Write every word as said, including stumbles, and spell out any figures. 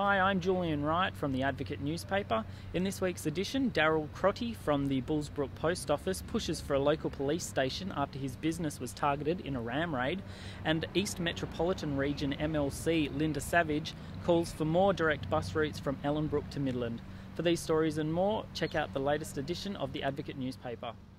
Hi, I'm Julian Wright from the Advocate newspaper. In this week's edition, Daryl Crotty from the Bullsbrook Post Office pushes for a local police station after his business was targeted in a ram raid, and East Metropolitan Region M L C Linda Savage calls for more direct bus routes from Ellenbrook to Midland. For these stories and more, check out the latest edition of the Advocate newspaper.